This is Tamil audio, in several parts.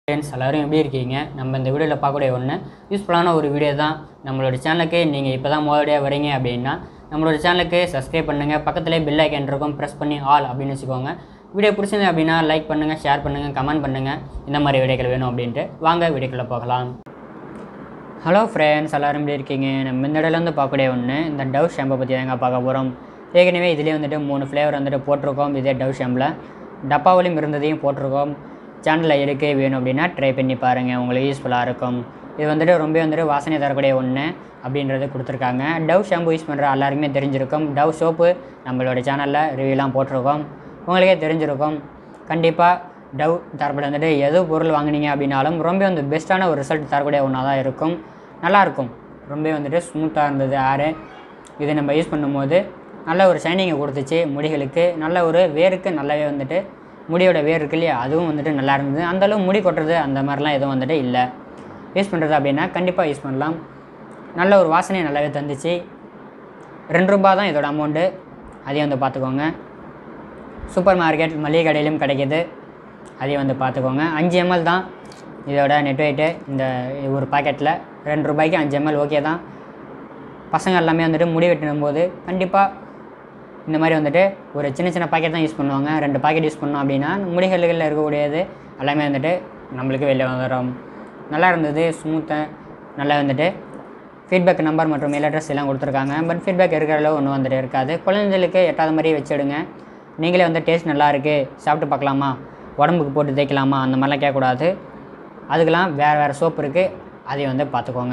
ஃப்ரெண்ட்ஸ் எல்லாரும் எப்படி இருக்கீங்க? நம்ம இந்த வீடியோவில் பார்க்கக்கூடிய ஒன்று யூஸ்ஃபுல்லான ஒரு வீடியோ தான். நம்மளோட சேனலுக்கு நீங்கள் இப்போ தான் முதலடியாக வரீங்க அப்படின்னா நம்மளோட சேனலுக்கு சப்ஸ்கிரைப் பண்ணுங்கள். பக்கத்துலேயே பெல் ஐக்கன் இருக்கும், ப்ரெஸ் பண்ணி ஆல் அப்படின்னு வச்சுக்கோங்க. வீடியோ பிடிச்சிருந்தது அப்படின்னா லைக் பண்ணுங்கள், ஷேர் பண்ணுங்கள், கமெண்ட் பண்ணுங்கள். இந்த மாதிரி வீடியோக்கள் வேணும் அப்படின்ட்டு வாங்க வீடியோக்குள்ளே போகலாம். ஹலோ ஃப்ரெண்ட்ஸ் எல்லாரும் எப்படி இருக்கீங்க? நம்ம இந்த இடையில வந்து பார்க்கக்கூடிய ஒன்று இந்த டவ் ஷாம்பை பற்றி தாங்க பார்க்க போகிறோம். ஏற்கனவே இதிலே வந்துட்டு 3 ஃப்ளேவர் வந்துட்டு போட்டிருக்கோம். இதே டவ் ஷாம்பில் டப்பாவிலையும் இருந்ததையும் போட்டிருக்கோம். சேனலில் இருக்குது, வேணும் அப்படின்னா ட்ரை பண்ணி பாருங்கள், உங்களுக்கு யூஸ்ஃபுல்லாக இருக்கும். இது வந்துட்டு ரொம்ப வந்துட்டு வாசனை தரக்கூடிய ஒன்று அப்படின்றது கொடுத்துருக்காங்க. டவ் ஷாம்பு யூஸ் பண்ணுற எல்லாருக்குமே தெரிஞ்சிருக்கும். டவ் சோப்பு நம்மளோட சேனலில் ரிவ்யூலாம் போட்டிருக்கோம், உங்களுக்கே தெரிஞ்சிருக்கும். கண்டிப்பாக டவ் தரப்பட வந்துட்டு எது பொருள் வாங்கினீங்க அப்படின்னாலும் ரொம்ப வந்து பெஸ்ட்டான ஒரு ரிசல்ட் தரக்கூடிய ஒன்றா தான் இருக்கும். நல்லாயிருக்கும், ரொம்ப வந்துட்டு ஸ்மூத்தாக இருந்தது ஹேரு. இது நம்ம யூஸ் பண்ணும்போது நல்ல ஒரு ஷைனிங்கை கொடுத்துச்சு முடிகளுக்கு. நல்ல ஒரு வேருக்கு நல்லாவே வந்துட்டு முடியோட வேர் இருக்கு இல்லையா, அதுவும் வந்துட்டு நல்லா இருந்தது. அந்தளவு முடி கொட்டுறது அந்த மாதிரிலாம் எதுவும் வந்துட்டு இல்லை. யூஸ் பண்ணுறது அப்படின்னா கண்டிப்பாக யூஸ் பண்ணலாம். நல்ல ஒரு வாசனை நல்லாவே தந்துச்சு. 2 ரூபா தான் இதோட அமௌண்ட்டு, அதையும் வந்து பார்த்துக்கோங்க. சூப்பர் மார்க்கெட் மளிகை கடையிலும் கிடைக்கிது, அதையும் வந்து பார்த்துக்கோங்க. 5 ml தான் இதோட நெட் வெயிட்டு. இந்த ஒரு பாக்கெட்டில் 2 ரூபாய்க்கு 5 ml ஓகே தான். பசங்க எல்லாமே வந்துட்டு முடி வெட்டினும் போது கண்டிப்பாக இந்த மாதிரி வந்துட்டு ஒரு சின்ன பாக்கெட் தான் யூஸ் பண்ணுவாங்க. 2 பாக்கெட் யூஸ் பண்ணோம் அப்படின்னா முடிகளில் இருக்கக்கூடியது எல்லாமே வந்துட்டு நம்மளுக்கு வெளியே வந்துடும். நல்லா இருந்தது, ஸ்மூத்தாக நல்லா வந்துட்டு. ஃபீட்பேக் நம்பர் மற்றும் மெயில் அட்ரஸ் எல்லாம் கொடுத்துருக்காங்க. பட் ஃபீட்பேக் இருக்கிற அளவு ஒன்றும் வந்துட்டு இருக்காது. குழந்தைகளுக்கு எட்டாத மாதிரி வச்சுடுங்க. நீங்களே வந்து டேஸ்ட் நல்லா இருக்குது, சாப்பிட்டு பார்க்கலாமா, உடம்புக்கு போட்டு தேய்க்கலாமா, அந்த மாதிரிலாம் கேட்கக்கூடாது. அதுக்கெலாம் வேறு சோப்பு இருக்குது, அதையும் வந்து பார்த்துக்கோங்க.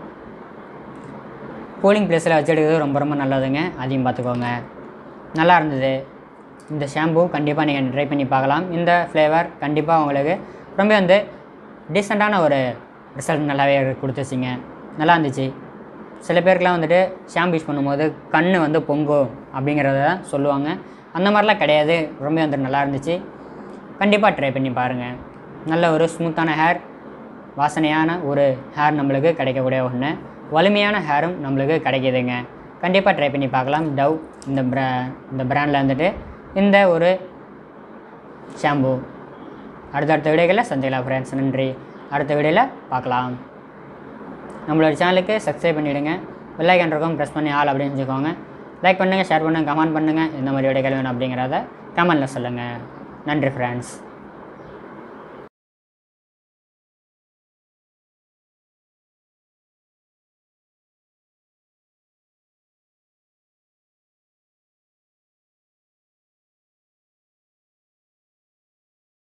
கூலிங் ப்ளேஸில் வச்சு எடுக்கிறது ரொம்ப நல்லதுங்க, அதையும் பார்த்துக்கோங்க. நல்லா இருந்தது இந்த ஷாம்பு. கண்டிப்பாக நீங்கள் ட்ரை பண்ணி பார்க்கலாம். இந்த ஃப்ளேவர் கண்டிப்பாக உங்களுக்கு ரொம்ப வந்து டீசெண்டான ஒரு ரிசல்ட் நல்லாவே கொடுத்துச்சிங்க. நல்லா இருந்துச்சு. சில பேருக்குலாம் வந்துட்டு ஷாம்பு யூஸ் பண்ணும்போது கண் வந்து பொங்கும் அப்படிங்கிறத சொல்லுவாங்க. அந்த மாதிரிலாம் கிடையாது, ரொம்ப வந்துட்டு நல்லா இருந்துச்சு. கண்டிப்பாக ட்ரை பண்ணி பாருங்கள். நல்ல ஒரு ஸ்மூத்தான ஹேர், வாசனையான ஒரு ஹேர் நம்மளுக்கு கிடைக்கக்கூடிய ஒன்று. வலிமையான ஹேரும் நம்மளுக்கு கிடைக்கிதுங்க. கண்டிப்பாக ட்ரை பண்ணி பார்க்கலாம். டவ் இந்த பிராண்டில் வந்துட்டு இந்த ஒரு ஷாம்பு. அடுத்தடுத்த வீடியோக்களில் சந்திக்கலாம் ஃப்ரெண்ட்ஸ். நன்றி. அடுத்த வீடியோவில் பார்க்கலாம். நம்மளோட சேனலுக்கு சப்ஸ்கிரைப் பண்ணிவிடுங்க. பெல் ஐக்கான் இருக்கும், ப்ரெஸ் பண்ணி ஆல் அப்படின்னு வச்சுக்கோங்க. லைக் பண்ணுங்கள், ஷேர் பண்ணுங்கள், கமெண்ட் பண்ணுங்கள். இந்த மாதிரி வீடியோக்கள் வேணும் அப்படிங்கிறத கமெண்ட்டில் சொல்லுங்கள். நன்றி ஃப்ரெண்ட்ஸ்.